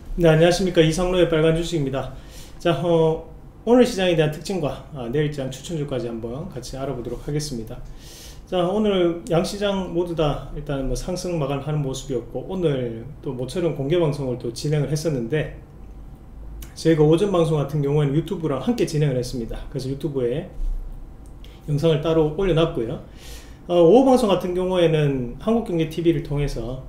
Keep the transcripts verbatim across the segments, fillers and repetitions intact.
네, 안녕하십니까. 이상로의 빨간 주식입니다. 자, 어, 오늘 시장에 대한 특징과 아, 내일장 추천주까지 한번 같이 알아보도록 하겠습니다. 자, 오늘 양시장 모두 다 일단 뭐 상승 마감하는 모습이었고, 오늘 또 모처럼 공개 방송을 또 진행을 했었는데, 저희가 오전 방송 같은 경우에는 유튜브랑 함께 진행을 했습니다. 그래서 유튜브에 영상을 따로 올려놨고요. 어, 오후 방송 같은 경우에는 한국경제티비를 통해서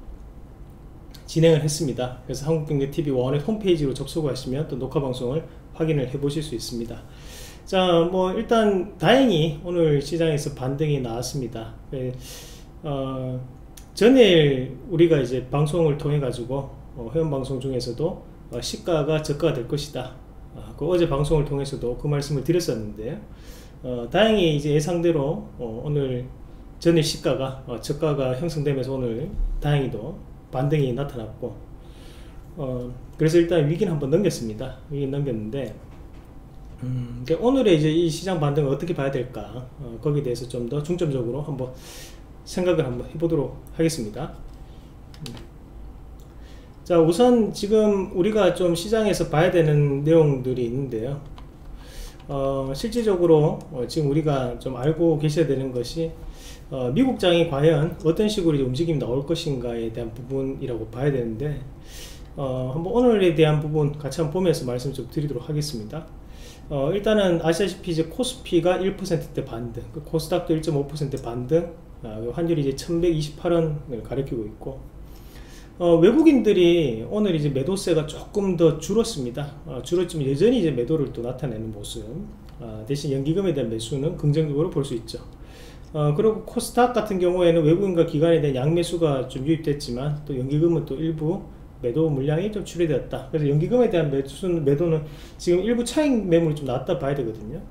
진행을 했습니다. 그래서 한국경제티비 원의 홈페이지로 접속을 하시면 또 녹화방송을 확인을 해 보실 수 있습니다. 자, 뭐 일단 다행히 오늘 시장에서 반등이 나왔습니다. 네, 어, 전일 우리가 이제 방송을 통해 가지고 어, 회원방송 중에서도 어, 시가가 저가가 될 것이다, 어, 그 어제 방송을 통해서도 그 말씀을 드렸었는데, 어, 다행히 이제 예상대로 어, 오늘 전일 시가가 어, 저가가 형성되면서 오늘 다행히도 반등이 나타났고, 어, 그래서 일단 위기는 한번 넘겼습니다. 위기는 넘겼는데, 음, 오늘의 이제 이 시장 반등을 어떻게 봐야 될까, 어, 거기에 대해서 좀 더 중점적으로 한번 생각을 한번 해보도록 하겠습니다. 음. 자, 우선 지금 우리가 좀 시장에서 봐야 되는 내용들이 있는데요. 어, 실질적으로 어, 지금 우리가 좀 알고 계셔야 되는 것이, 어, 미국장이 과연 어떤 식으로 이제 움직임이 나올 것인가에 대한 부분이라고 봐야 되는데, 어, 한번 오늘에 대한 부분 같이 한번 보면서 말씀 좀 드리도록 하겠습니다. 어, 일단은 아시다시피 이제 코스피가 일 퍼센트대 반등, 그 코스닥도 일 점 오 퍼센트 반등, 어, 환율이 이제 천백이십팔 원을 가리키고 있고, 어, 외국인들이 오늘 이제 매도세가 조금 더 줄었습니다. 어, 줄었지만 여전히 이제 매도를 또 나타내는 모습, 어, 대신 연기금에 대한 매수는 긍정적으로 볼 수 있죠. 어, 그리고 코스닥 같은 경우에는 외국인과 기관에 대한 양매수가 좀 유입됐지만, 또 연기금은 또 일부 매도 물량이 좀 출회되었다. 그래서 연기금에 대한 매수는, 매도는 지금 일부 차익 매물이 좀 나왔다 봐야 되거든요.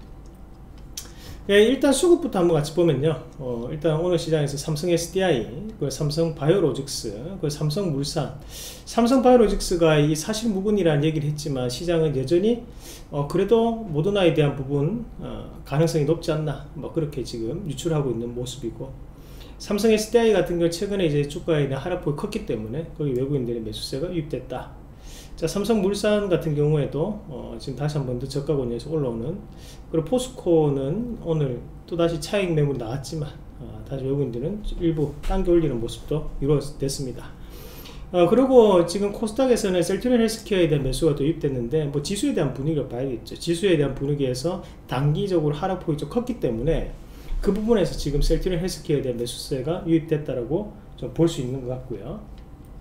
예, 일단 수급부터 한번 같이 보면요. 어, 일단 오늘 시장에서 삼성 에스디아이, 그 삼성 바이오로직스, 그 삼성 물산, 삼성 바이오로직스가 이 사실 무근이라는 얘기를 했지만, 시장은 여전히 어, 그래도 모더나에 대한 부분 어, 가능성이 높지 않나, 뭐 그렇게 지금 유출하고 있는 모습이고, 삼성 에스디아이 같은 경우 최근에 이제 주가에 대한 하락폭이 컸기 때문에 거기 외국인들의 매수세가 유입됐다. 자, 삼성물산 같은 경우에도 어, 지금 다시 한 번 더 저가권에서 올라오는, 그리고 포스코는 오늘 또다시 차익 매물이 나왔지만 어, 다시 외국인들은 일부 당겨 올리는 모습도 이루어졌습니다. 어, 그리고 지금 코스닥에서는 셀트리온 헬스케어에 대한 매수가 또 유입됐는데, 뭐 지수에 대한 분위기를 봐야겠죠. 지수에 대한 분위기에서 단기적으로 하락폭이 좀 컸기 때문에 그 부분에서 지금 셀트리온 헬스케어에 대한 매수세가 유입됐다라고 좀 볼 수 있는 것 같고요.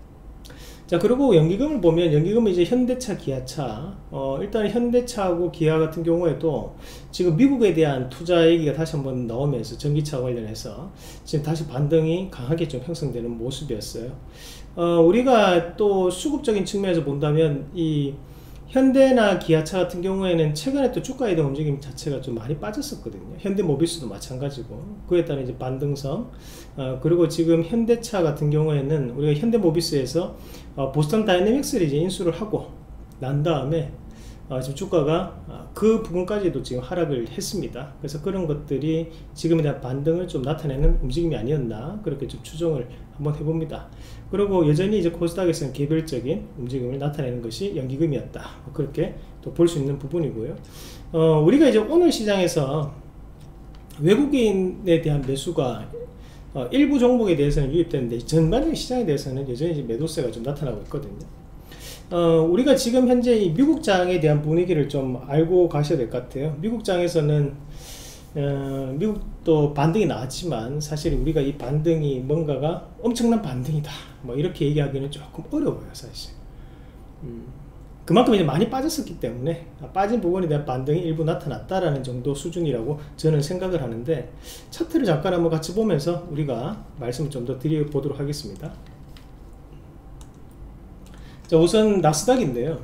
자, 그리고 연기금을 보면, 연기금은 이제 현대차, 기아차, 어, 일단 현대차하고 기아 같은 경우에도 지금 미국에 대한 투자 얘기가 다시 한번 나오면서 전기차 관련해서 지금 다시 반등이 강하게 좀 형성되는 모습이었어요. 어, 우리가 또 수급적인 측면에서 본다면, 이 현대나 기아차 같은 경우에는 최근에 또 주가에 대한 움직임 자체가 좀 많이 빠졌었거든요. 현대모비스도 마찬가지고, 그에 따른 이제 반등성, 어, 그리고 지금 현대차 같은 경우에는 우리가 현대모비스에서 어, 보스턴 다이내믹스를 이제 인수를 하고 난 다음에 어, 지금 주가가 어, 그 부분까지도 지금 하락을 했습니다. 그래서 그런 것들이 지금에 대한 반등을 좀 나타내는 움직임이 아니었나, 그렇게 좀 추정을 한번 해봅니다. 그리고 여전히 이제 코스닥에서는 개별적인 움직임을 나타내는 것이 연기금이었다, 뭐 그렇게 또 볼 수 있는 부분이고요. 어, 우리가 이제 오늘 시장에서 외국인에 대한 매수가 어, 일부 종목에 대해서는 유입되는데, 전반적인 시장에 대해서는 여전히 이제 매도세가 좀 나타나고 있거든요. 어, 우리가 지금 현재 이 미국장에 대한 분위기를 좀 알고 가셔야 될 것 같아요. 미국장에서는 어, 미국도 반등이 나왔지만, 사실 우리가 이 반등이 뭔가가 엄청난 반등이다, 뭐 이렇게 얘기하기는 조금 어려워요, 사실. 음, 그만큼 이제 많이 빠졌었기 때문에 빠진 부분에 대한 반등이 일부 나타났다라는 정도 수준이라고 저는 생각을 하는데, 차트를 잠깐 한번 같이 보면서 우리가 말씀을 좀 더 드려보도록 하겠습니다. 자, 우선 나스닥인데요.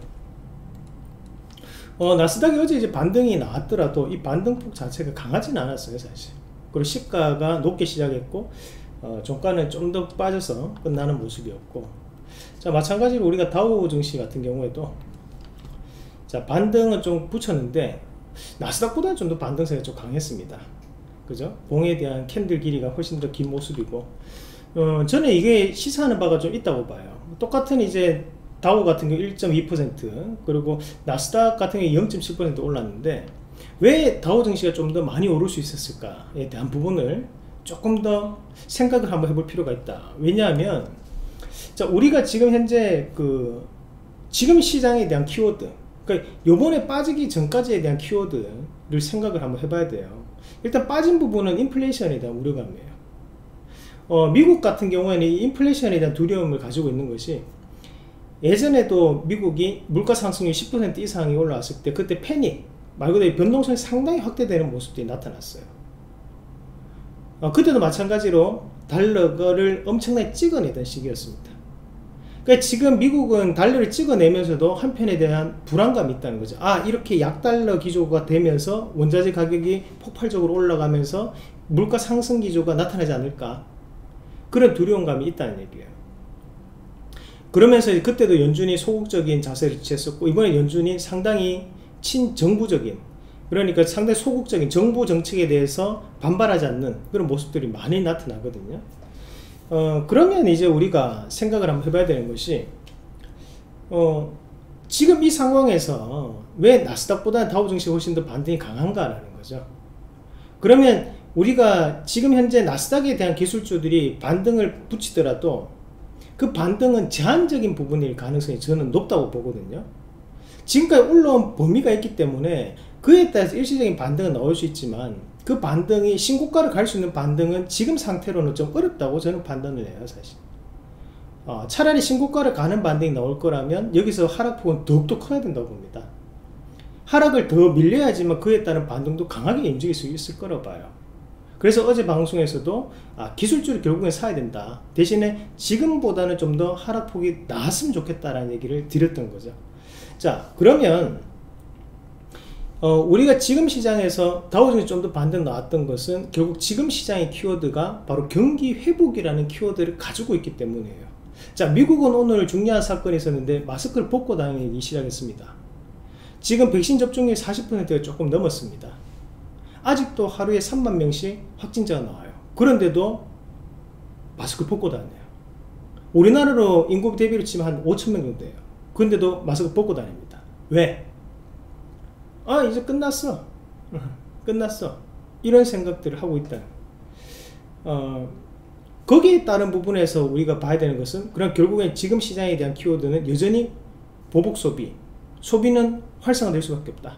어, 나스닥이 어제 이제 반등이 나왔더라도 이 반등폭 자체가 강하진 않았어요, 사실. 그리고 시가가 높게 시작했고, 어, 종가는 좀 더 빠져서 끝나는 모습이었고, 자, 마찬가지로 우리가 다우 증시 같은 경우에도 자, 반등은 좀 붙였는데 나스닥보다는 좀 더 반등세가 좀 강했습니다. 그죠? 봉에 대한 캔들 길이가 훨씬 더 긴 모습이고, 어, 저는 이게 시사하는 바가 좀 있다고 봐요. 똑같은 이제 다우 같은 경우 일 점 이 퍼센트, 그리고 나스닥 같은 경우 영 점 칠 퍼센트 올랐는데 왜 다우 증시가 좀 더 많이 오를 수 있었을까에 대한 부분을 조금 더 생각을 한번 해볼 필요가 있다. 왜냐하면 자, 우리가 지금 현재 그 지금 시장에 대한 키워드, 그러니까 요번에 빠지기 전까지에 대한 키워드를 생각을 한번 해봐야 돼요. 일단 빠진 부분은 인플레이션에 대한 우려감이에요. 어, 미국 같은 경우에는 이 인플레이션에 대한 두려움을 가지고 있는 것이, 예전에도 미국이 물가 상승률 십 퍼센트 이상이 올라왔을 때 그때 패닉, 말 그대로 변동성이 상당히 확대되는 모습들이 나타났어요. 어, 그때도 마찬가지로 달러를 엄청나게 찍어내던 시기였습니다. 그러니까 지금 미국은 달러를 찍어내면서도 한편에 대한 불안감이 있다는 거죠. 아, 이렇게 약달러 기조가 되면서 원자재 가격이 폭발적으로 올라가면서 물가 상승 기조가 나타나지 않을까, 그런 두려움감이 있다는 얘기예요. 그러면서 그때도 연준이 소극적인 자세를 취했었고, 이번에 연준이 상당히 친정부적인, 그러니까 상당히 소극적인 정부 정책에 대해서 반발하지 않는 그런 모습들이 많이 나타나거든요. 어, 그러면 이제 우리가 생각을 한번 해봐야 되는 것이, 어, 지금 이 상황에서 왜 나스닥보다 다우증시가 훨씬 더 반등이 강한가라는 거죠. 그러면 우리가 지금 현재 나스닥에 대한 기술주들이 반등을 붙이더라도 그 반등은 제한적인 부분일 가능성이 저는 높다고 보거든요. 지금까지 올라온 범위가 있기 때문에 그에 따라서 일시적인 반등은 나올 수 있지만, 그 반등이 신고가를 갈 수 있는 반등은 지금 상태로는 좀 어렵다고 저는 판단을 해요, 사실. 어, 차라리 신고가를 가는 반등이 나올 거라면 여기서 하락폭은 더욱더 커야 된다고 봅니다. 하락을 더 밀려야지만 그에 따른 반등도 강하게 움직일 수 있을 거라고 봐요. 그래서 어제 방송에서도 아, 기술주를 결국엔 사야 된다, 대신에 지금보다는 좀 더 하락폭이 나았으면 좋겠다라는 얘기를 드렸던 거죠. 자, 그러면 어, 우리가 지금 시장에서 다우증시 좀 더 반등 나왔던 것은 결국 지금 시장의 키워드가 바로 경기 회복이라는 키워드를 가지고 있기 때문이에요. 자, 미국은 오늘 중요한 사건이 있었는데 마스크를 벗고 다니기 시작했습니다. 지금 백신 접종률 사십 퍼센트가 조금 넘었습니다. 아직도 하루에 삼만 명씩 확진자가 나와요. 그런데도 마스크를 벗고 다녀요. 우리나라로 인구 대비로 치면 한 오천 명 정도예요. 그런데도 마스크 벗고 다닙니다. 왜? 아, 이제 끝났어. 끝났어. 이런 생각들을 하고 있다. 어, 거기에 따른 부분에서 우리가 봐야 되는 것은, 그럼 결국엔 지금 시장에 대한 키워드는 여전히 보복 소비, 소비는 활성화될 수밖에 없다.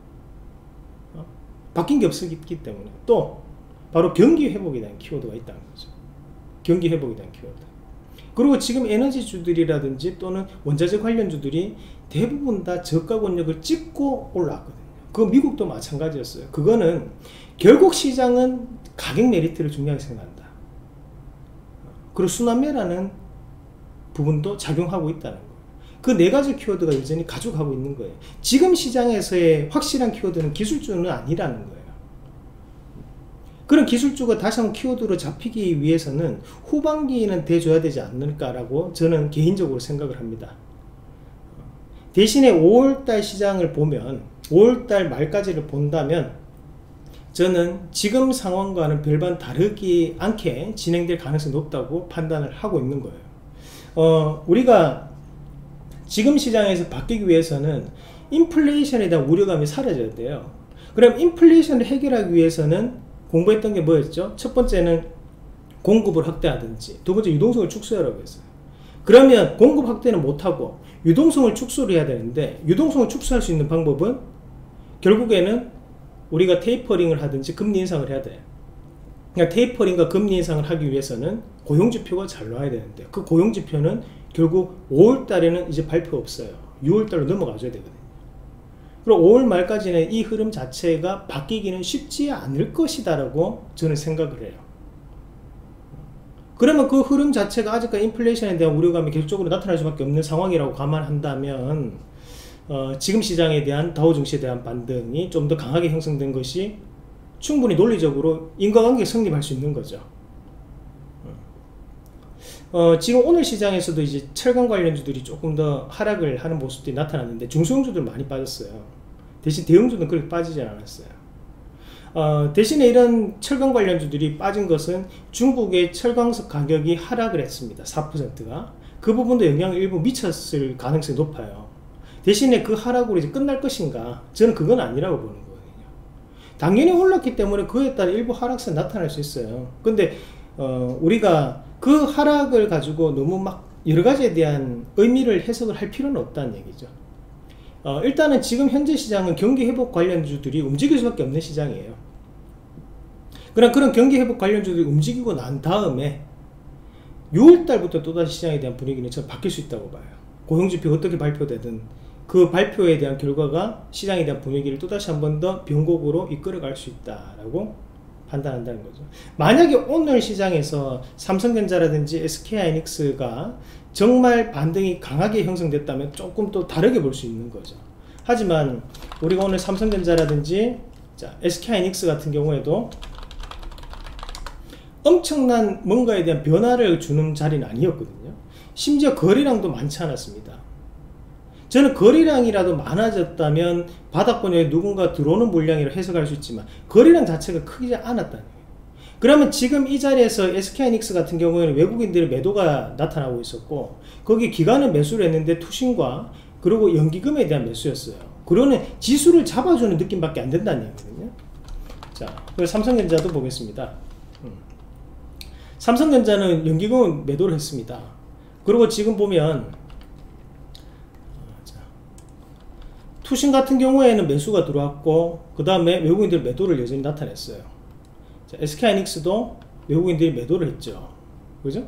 어? 바뀐 게 없기 때문에. 또 바로 경기 회복에 대한 키워드가 있다는 거죠. 경기 회복에 대한 키워드. 그리고 지금 에너지주들이라든지 또는 원자재 관련주들이 대부분 다 저가 권역을 찍고 올라왔거든요. 그 미국도 마찬가지였어요. 그거는 결국 시장은 가격 메리트를 중요하게 생각한다. 그리고 순환매라는 부분도 작용하고 있다는 거예요. 그 네 가지 키워드가 여전히 가져가고 있는 거예요. 지금 시장에서의 확실한 키워드는 기술주는 아니라는 거예요. 그런 기술주가 다시 한번 키워드로 잡히기 위해서는 후반기에는 돼줘야 되지 않을까라고 저는 개인적으로 생각을 합니다. 대신에 오월달 시장을 보면, 오월달 말까지를 본다면 저는 지금 상황과는 별반 다르지 않게 진행될 가능성이 높다고 판단을 하고 있는 거예요. 어, 우리가 지금 시장에서 바뀌기 위해서는 인플레이션에 대한 우려감이 사라져야 돼요. 그럼 인플레이션을 해결하기 위해서는 공부했던 게 뭐였죠? 첫 번째는 공급을 확대하든지, 두 번째 유동성을 축소하라고 했어요. 그러면 공급 확대는 못하고 유동성을 축소를 해야 되는데, 유동성을 축소할 수 있는 방법은 결국에는 우리가 테이퍼링을 하든지 금리 인상을 해야 돼요. 그러니까 테이퍼링과 금리 인상을 하기 위해서는 고용지표가 잘 나와야 되는데, 그 고용지표는 결국 오월달에는 이제 발표 없어요. 유월달로 넘어가줘야 되거든요. 그리고 오월 말까지는 이 흐름 자체가 바뀌기는 쉽지 않을 것이다 라고 저는 생각을 해요. 그러면 그 흐름 자체가 아직까지 인플레이션에 대한 우려감이 계속적으로 나타날 수밖에 없는 상황이라고 감안한다면, 어, 지금 시장에 대한 다우증시에 대한 반등이 좀 더 강하게 형성된 것이 충분히 논리적으로 인과관계가 성립할 수 있는 거죠. 어, 지금 오늘 시장에서도 이제 철강 관련주들이 조금 더 하락을 하는 모습들이 나타났는데 중소형주들 많이 빠졌어요. 대신 대형주는 그렇게 빠지지 않았어요. 어, 대신에 이런 철강 관련주들이 빠진 것은 중국의 철광석 가격이 하락을 했습니다. 사 퍼센트가. 그 부분도 영향을 일부 미쳤을 가능성이 높아요. 대신에 그 하락으로 이제 끝날 것인가? 저는 그건 아니라고 보는 거거든요. 당연히 올랐기 때문에 그에 따라 일부 하락세 나타날 수 있어요. 근데 어, 우리가 그 하락을 가지고 너무 막 여러 가지에 대한 의미를 해석을 할 필요는 없다는 얘기죠. 어, 일단은 지금 현재 시장은 경기 회복 관련주들이 움직일 수밖에 없는 시장이에요. 그럼 그런 경기 회복 관련주들이 움직이고 난 다음에 유월달부터 또다시 시장에 대한 분위기는 저는 바뀔 수 있다고 봐요. 고용지표가 어떻게 발표되든 그 발표에 대한 결과가 시장에 대한 분위기를 또다시 한 번 더 변곡으로 이끌어갈 수 있다라고 판단한다는 거죠. 만약에 오늘 시장에서 삼성전자라든지 에스케이하이닉스가 정말 반등이 강하게 형성됐다면 조금 또 다르게 볼 수 있는 거죠. 하지만 우리가 오늘 삼성전자라든지 자, 에스케이하이닉스 같은 경우에도 엄청난 뭔가에 대한 변화를 주는 자리는 아니었거든요. 심지어 거래량도 많지 않았습니다. 저는 거래량이라도 많아졌다면 바닥권에 누군가 들어오는 물량이라 해석할 수 있지만 거래량 자체가 크지 않았다는 거예요. 그러면 지금 이 자리에서 에스케이하이닉스 같은 경우에는 외국인들의 매도가 나타나고 있었고 거기 기관은 매수를 했는데 투신과 그리고 연기금에 대한 매수였어요. 그러는 지수를 잡아주는 느낌밖에 안 된다는 얘기거든요. 자, 그래서 삼성전자도 보겠습니다. 음. 삼성전자는 연기금 매도를 했습니다. 그리고 지금 보면 투신 같은 경우에는 매수가 들어왔고 그 다음에 외국인들 매도를 여전히 나타냈어요. 자, 에스케이하이닉스도 외국인들이 매도를 했죠. 그죠?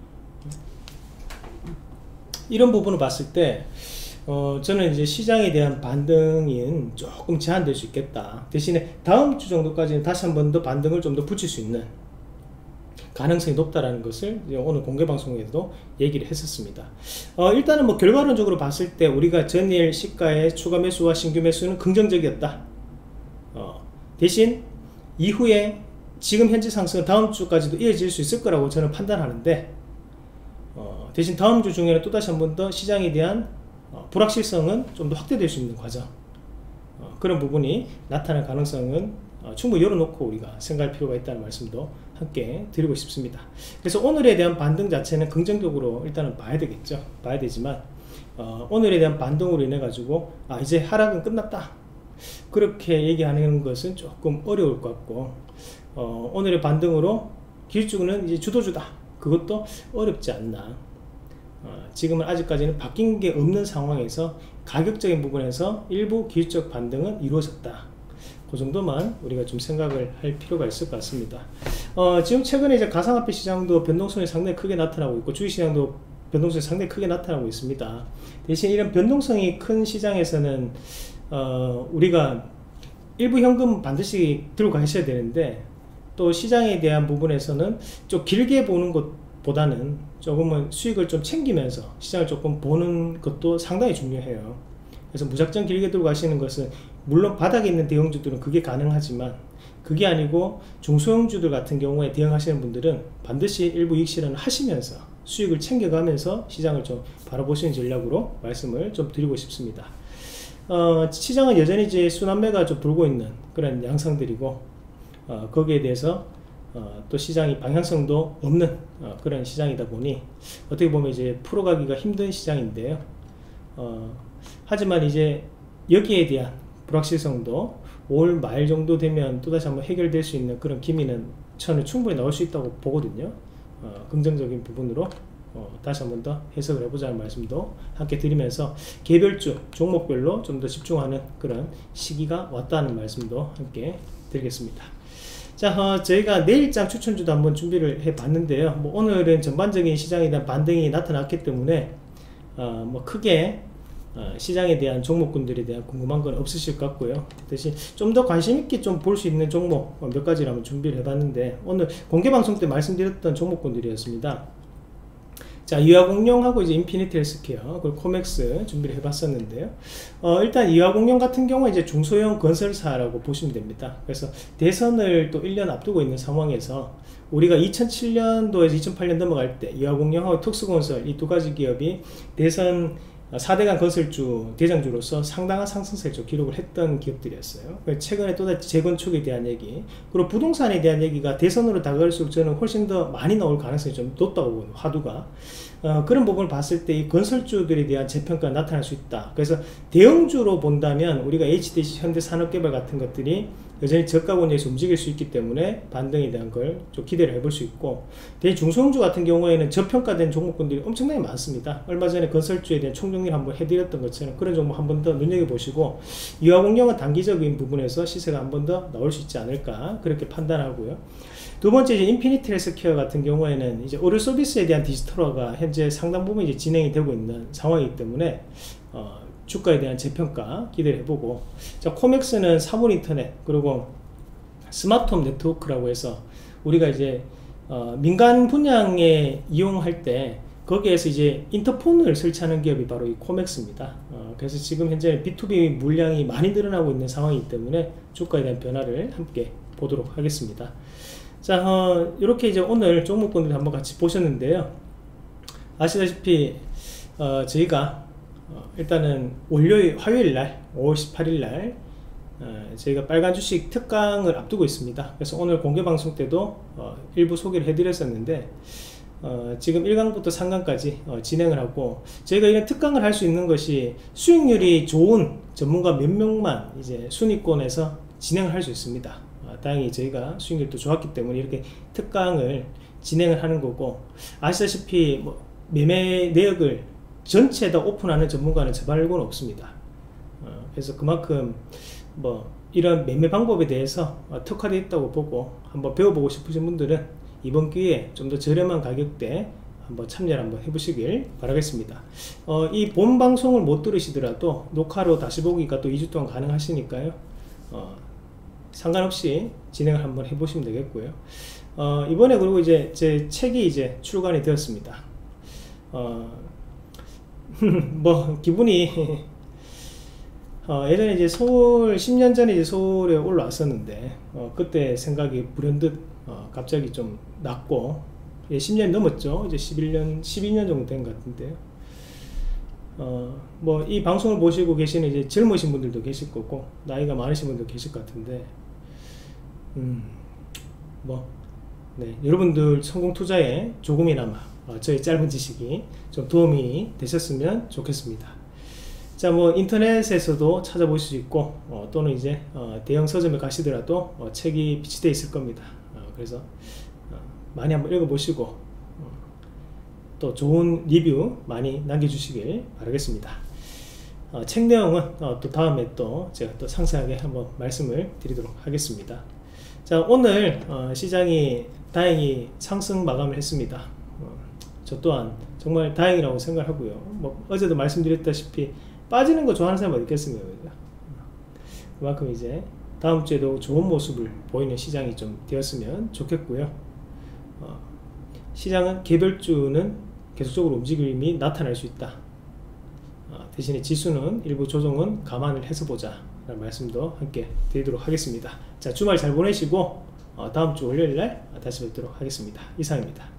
이런 부분을 봤을 때 어, 저는 이제 시장에 대한 반등이 조금 제한될 수 있겠다. 대신에 다음 주 정도까지는 다시 한 번 더 반등을 좀 더 붙일 수 있는 가능성이 높다라는 것을 오늘 공개방송에도 얘기를 했었습니다. 어, 일단은 뭐 결과론적으로 봤을 때 우리가 전일 시가의 추가 매수와 신규 매수는 긍정적이었다. 어, 대신 이후에 지금 현재 상승은 다음 주까지도 이어질 수 있을 거라고 저는 판단하는데 어, 대신 다음 주 중에는 또다시 한 번 더 시장에 대한 어, 불확실성은 좀 더 확대될 수 있는 과정 어, 그런 부분이 나타날 가능성은 어, 충분히 열어놓고 우리가 생각할 필요가 있다는 말씀도 함께 드리고 싶습니다. 그래서 오늘에 대한 반등 자체는 긍정적으로 일단은 봐야 되겠죠. 봐야 되지만 어, 오늘에 대한 반등으로 인해 가지고 아 이제 하락은 끝났다 그렇게 얘기하는 것은 조금 어려울 것 같고 어, 오늘의 반등으로 기술주는 이제 주도주다 그것도 어렵지 않나. 어, 지금은 아직까지는 바뀐 게 없는 상황에서 가격적인 부분에서 일부 기술적 반등은 이루어졌다. 그 정도만 우리가 좀 생각을 할 필요가 있을 것 같습니다. 어, 지금 최근에 이제 가상화폐 시장도 변동성이 상당히 크게 나타나고 있고 주식시장도 변동성이 상당히 크게 나타나고 있습니다. 대신 이런 변동성이 큰 시장에서는 어, 우리가 일부 현금 반드시 들고 가셔야 되는데 또 시장에 대한 부분에서는 좀 길게 보는 것보다는 조금은 수익을 좀 챙기면서 시장을 조금 보는 것도 상당히 중요해요. 그래서 무작정 길게 들고 가시는 것은 물론 바닥에 있는 대형주들은 그게 가능하지만 그게 아니고 중소형주들 같은 경우에 대응하시는 분들은 반드시 일부 이익 실현을 하시면서 수익을 챙겨가면서 시장을 좀 바라보시는 전략으로 말씀을 좀 드리고 싶습니다. 어, 시장은 여전히 이제 순환매가 좀 돌고 있는 그런 양상들이고 어, 거기에 대해서 어, 또 시장이 방향성도 없는 어, 그런 시장이다 보니 어떻게 보면 이제 풀어가기가 힘든 시장인데요. 어, 하지만 이제 여기에 대한 불확실성도 올 말 정도 되면 또다시 한번 해결될 수 있는 그런 기미는 저는 충분히 나올 수 있다고 보거든요. 어, 긍정적인 부분으로 어, 다시 한번 더 해석을 해보자는 말씀도 함께 드리면서 개별주 종목별로 좀 더 집중하는 그런 시기가 왔다는 말씀도 함께 드리겠습니다. 자, 어, 저희가 내일장 추천주도 한번 준비를 해 봤는데요. 뭐 오늘은 전반적인 시장에 대한 반등이 나타났기 때문에 어, 뭐 크게 어, 시장에 대한 종목군들에 대한 궁금한 건 없으실 것 같고요. 대신 좀 더 관심있게 좀 볼 수 있는 종목 몇 가지를 한번 준비를 해봤는데 오늘 공개방송 때 말씀드렸던 종목군들이었습니다. 자, 이화공룡하고 이제 인피니티 헬스케어 그리고 코맥스 준비를 해봤었는데요. 어, 일단 이화공룡 같은 경우에 이제 중소형 건설사라고 보시면 됩니다. 그래서 대선을 또 일 년 앞두고 있는 상황에서 우리가 이천칠 년도에서 이천팔 년 넘어갈 때 이화공룡하고 특수건설 이 두 가지 기업이 대선 사 대강 건설주 대장주로서 상당한 상승세를 기록을 했던 기업들이었어요. 최근에 또다시 재건축에 대한 얘기 그리고 부동산에 대한 얘기가 대선으로 다가갈수록 저는 훨씬 더 많이 나올 가능성이 좀 높다고 보는 화두가 어, 그런 부분을 봤을 때 이 건설주들에 대한 재평가가 나타날 수 있다. 그래서 대형주로 본다면 우리가 에이치디씨 현대산업개발 같은 것들이 여전히 저가 권역에서 움직일 수 있기 때문에 반등에 대한 걸 좀 기대를 해볼 수 있고, 대중소형주 같은 경우에는 저평가된 종목군들이 엄청나게 많습니다. 얼마 전에 건설주에 대한 총정리를 한번 해드렸던 것처럼 그런 종목 한 번 더 눈여겨보시고, 유아공룡은 단기적인 부분에서 시세가 한 번 더 나올 수 있지 않을까 그렇게 판단하고요. 두 번째, 이제 인피니티 헬스케어 같은 경우에는 이제 의료 서비스에 대한 디지털화가 현재 상당 부분 이제 진행이 되고 있는 상황이기 때문에 어, 주가에 대한 재평가 기대를 해보고, 자, 코맥스는 사물 인터넷 그리고 스마트홈 네트워크라고 해서 우리가 이제 어, 민간 분양에 이용할 때 거기에서 이제 인터폰을 설치하는 기업이 바로 이 코맥스입니다. 어, 그래서 지금 현재 비투비 물량이 많이 늘어나고 있는 상황이기 때문에 주가에 대한 변화를 함께 보도록 하겠습니다. 자, 어, 이렇게 이제 오늘 종목분들 한번 같이 보셨는데요. 아시다시피 어, 저희가 어, 일단은 월요일, 화요일날 오월 십팔일날 어, 저희가 빨간 주식 특강을 앞두고 있습니다. 그래서 오늘 공개방송 때도 어, 일부 소개를 해드렸었는데 어, 지금 일 강부터 삼 강까지 어, 진행을 하고, 저희가 이런 특강을 할 수 있는 것이 수익률이 좋은 전문가 몇 명만 이제 순위권에서 진행을 할 수 있습니다. 어, 다행히 저희가 수익률도 좋았기 때문에 이렇게 특강을 진행을 하는 거고, 아시다시피 뭐 매매 내역을 전체 다 오픈하는 전문가는 저 말고는 없습니다. 어, 그래서 그만큼 뭐 이런 매매 방법에 대해서 어, 특화되어 있다고 보고 한번 배워보고 싶으신 분들은 이번 기회에 좀 더 저렴한 가격대 한번 참여를 한번 해보시길 바라겠습니다. 어, 이 본 방송을 못 들으시더라도 녹화로 다시 보기가 또 이 주 동안 가능하시니까요. 어, 상관없이 진행을 한번 해보시면 되겠고요. 어, 이번에 그리고 이제 제 책이 이제 출간이 되었습니다. 어, 뭐 기분이 어, 예전에 이제 서울 십 년 전에 이제 서울에 올라왔었는데 어, 그때 생각이 불현듯 어, 갑자기 좀 낮고, 예, 십 년이 넘었죠. 이제 십일 년, 십이 년 정도 된 것 같은데요. 어, 뭐 이 방송을 보시고 계시는 이제 젊으신 분들도 계실 거고 나이가 많으신 분도 계실 것 같은데, 음, 뭐, 네, 여러분들 성공 투자에 조금이나마 어, 저희 짧은 지식이 좀 도움이 되셨으면 좋겠습니다. 자, 뭐 인터넷에서도 찾아보실 수 있고 어, 또는 이제 어, 대형 서점에 가시더라도 어, 책이 비치되어 있을 겁니다. 어, 그래서 어, 많이 한번 읽어보시고 어, 또 좋은 리뷰 많이 남겨주시길 바라겠습니다. 어, 책 내용은 어, 또 다음에 또 제가 또 상세하게 한번 말씀을 드리도록 하겠습니다. 자, 오늘 어, 시장이 다행히 상승 마감을 했습니다. 어, 저 또한 정말 다행이라고 생각하고요. 뭐 어제도 말씀드렸다시피 빠지는 거 좋아하는 사람이 어디 있겠습니까? 그만큼 이제 다음 주에도 좋은 모습을 보이는 시장이 좀 되었으면 좋겠고요. 어, 시장은 개별주는 계속적으로 움직임이 나타날 수 있다. 어, 대신에 지수는 일부 조정은 감안을 해서 보자 라는 말씀도 함께 드리도록 하겠습니다. 자, 주말 잘 보내시고 어, 다음 주 월요일날 다시 뵙도록 하겠습니다. 이상입니다.